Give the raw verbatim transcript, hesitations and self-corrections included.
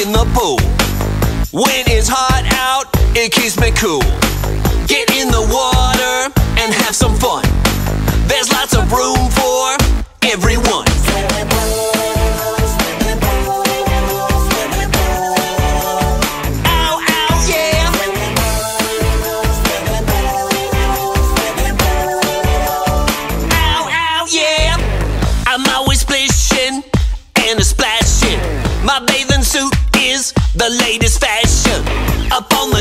in the pool. When it's hot out, it keeps me cool. Get in the water and have some fun. There's lots of room for everyone. Ow, ow, yeah. Ow, ow, yeah. I'm always splishing and a splashing. My bathing suit is the latest fashion. Up on the